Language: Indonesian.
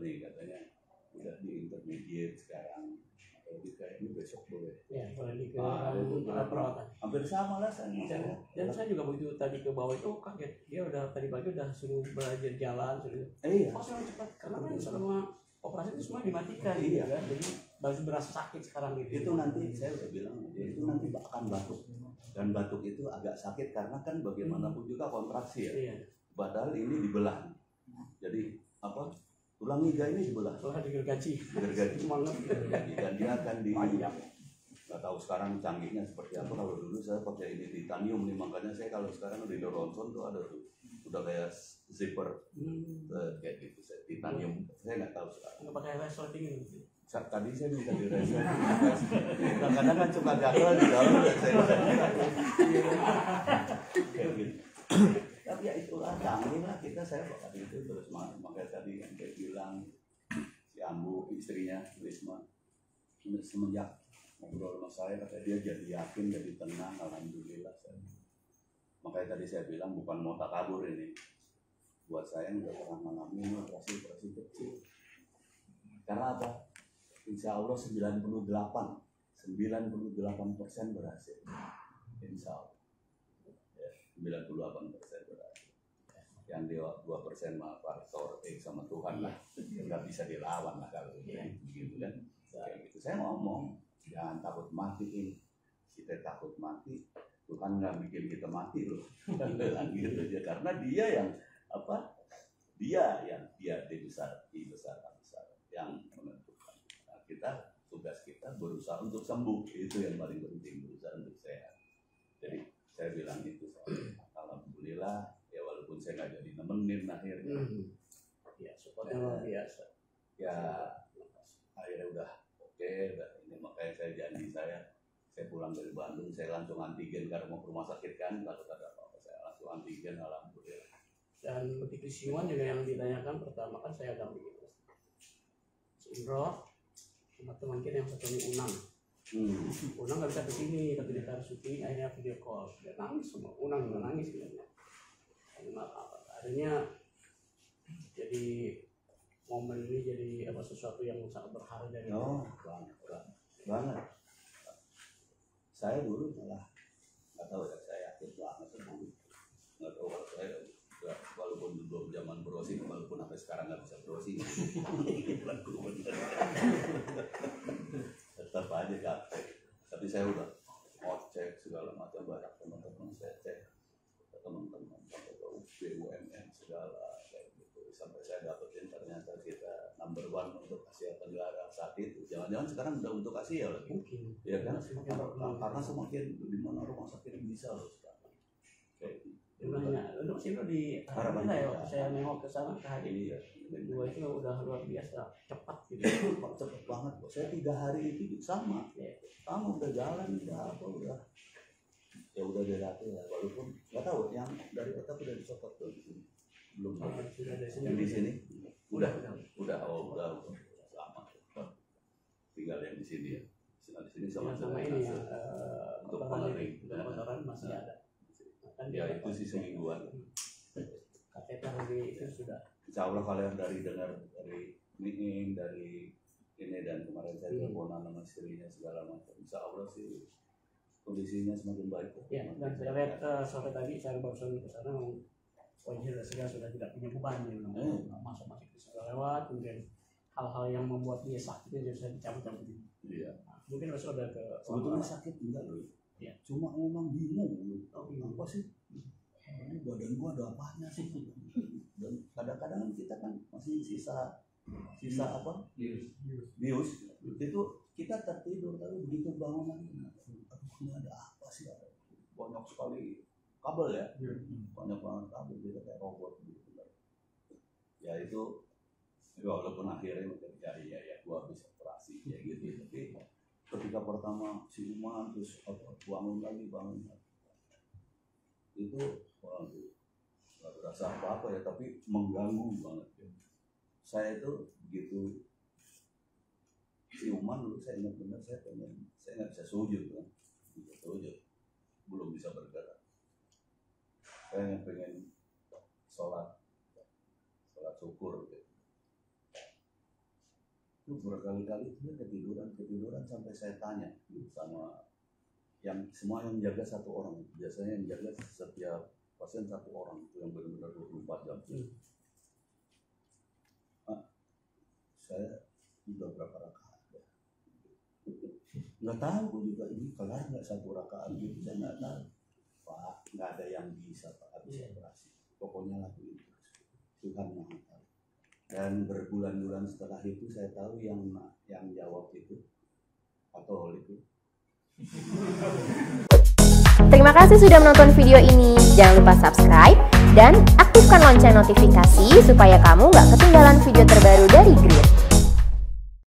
nih katanya udah di intermediate sekarang, jadi kayaknya besok boleh. Ya, boleh di perawatan. Hampir sama lah saya. Dan saya juga begitu tadi ke bawah itu kaget, dia udah tadi pagi udah suruh belajar jalan, suruh. Iya. Oh, sangat cepat karena kan selama operasi itu semua dimatikan, iya kan, jadi baru berasa sakit sekarang gitu. Itu nanti saya udah bilang, itu nanti akan batuk, dan batuk itu agak sakit karena kan bagaimanapun juga kontraksi ya. Iya. Padahal ini dibelah, jadi apa? Tulang iga ini dibelah. Digergaji. Dan dia akan di. Nggak tahu sekarang canggihnya seperti apa. Kalau dulu saya pakai ini titanium nih, makanya saya kalau sekarang di Ronson tuh ada tuh udah kayak zipper kayak gitu, titanium. Saya nggak tahu sekarang. Nggak pakai resleting gitu. Tadi saya minta di resleting. Kadang-kadang kan suka gagal di dalam. Kayak gitu. Tapi ya itulah canggih lah kita, saya bakal itu terus makanya tadi yang saya bilang si Ambu istrinya Risma semenjak ngobrol sama saya kata dia jadi yakin, jadi tenang, alhamdulillah. Makanya tadi saya bilang bukan mau takabur ini, buat saya udah pernah mengalami operasi kecil. Karena apa? Insya Allah 98% berhasil. Insya Allah 98% berhasil. Yang dia 2% mah faktor sama Tuhan lah, nggak bisa dilawan lah kalau begitu kan. Kayak gitu saya ngomong, jangan takut mati ini. Kita takut mati, Tuhan nggak bikin kita mati loh. Bilang gitu aja, karena dia yang apa? Dia besar yang menentukan. Nah, tugas kita berusaha untuk sembuh, itu yang paling penting, berusaha untuk sehat. Jadi saya bilang itu, alhamdulillah ya, walaupun saya nggak jadi nemenin akhirnya. Ya, supportnya luar biasa. Ya, akhirnya udah oke, udah ini makanya saya janji saya pulang dari Bandung, saya langsung antigen karena mau ke rumah sakit kan, kalau ada apa-apa saya langsung antigen, alhamdulillah. Dan begitu Siwan juga yang ditanyakan pertama kan saya dampingin Indro sama teman kita yang satu ini Unang. Unang nggak bisa kesini tapi dia harus syuting, akhirnya video call, dia nangis semua, Unang juga nangis sebenarnya. Karena adanya jadi momen ini jadi apa sesuatu yang sangat berharga dari banget. Saya dulu malah nggak tahu ya, saya yakin banget nggak tahu kalau saya walaupun belum zaman browsing, walaupun sampai sekarang nggak bisa browsing, tetap aja capek. Tapi saya udah mau cek segala macam, banyak teman-teman saya cek, teman-teman sampai ke BUMN segala kayak gitu, sampai saya dapetin ternyata kita number 1 untuk Asia Tenggara saat itu. Jangan-jangan sekarang udah untuk Asia lagi. Mungkin. Ya kan? Karena semakin di mana rumah sakit bisa loh sekarang. Kayak gitu. Untuk sih di harapan saya waktu saya nengok ke sana ke hari kedua itu udah luar biasa cepat gitu. Cepat banget. Saya 3 hari itu sama. Kamu udah jalan, udah apa, udah ya udah dilatih ya, walaupun nggak tahu yang dari otak udah dicopot tuh belum. Yang di sini udah sama, tinggal yang di sini ya, di sini sama ini ya, untuk kotoran masih ada kan ya, itu sih semingguan. kateter lagi itu sudah insya Allah kalau yang dengar dari meeting dari ini, dan kemarin saya teleponan sama istrinya segala macam, insya Allah sih kondisinya semakin baik. Ya, dan saya lihat sore tadi saya barusan ke sana, wajah sudah tidak punya beban, masuk sudah lewat, kemudian hal-hal yang membuat dia sakit itu sudah dicabut-cabut. Iya. Nah, mungkin besok udah ke sebetulnya sakit enggak loh. Ya. Cuma memang bingung. Apa sih? Ini badan gua ada apanya sih? Dan kadang-kadang kita kan masih sisa apa? Bius. Itu kita tertidur tapi begitu bangun lagi, ini ada apa sih? Banyak sekali kabel ya, banyak banget kabel, kita kayak robot gitu. Ya itu walaupun akhirnya ya gua habis operasi ya gitu, tapi ketika pertama siuman terus bangun lagi itu nggak berasa apa-apa ya, tapi mengganggu banget ya. Saya itu begitu siuman dulu, saya ingat benar, saya nggak bisa sujud kan, belum bisa bergerak. Saya pengen sholat syukur gitu. Itu berkali-kali dia ketiduran sampai saya tanya sama yang semua yang jaga satu orang. Biasanya yang jaga setiap pasien satu orang, itu yang benar-benar 24 jam. Saya udah berapa rakaat ya? Nggak tahu juga ini kelar nggak satu rakaat gitu, saya nggak tahu. Pak, nggak ada yang bisa Pak habis operasi. Pokoknya lakuin itu. Tuhan Maha Tahu. Dan berbulan-bulan setelah itu saya tahu yang jawab itu atau itu. Terima kasih sudah menonton video ini. Jangan lupa subscribe dan aktifkan lonceng notifikasi supaya kamu nggak ketinggalan video terbaru dari Grit.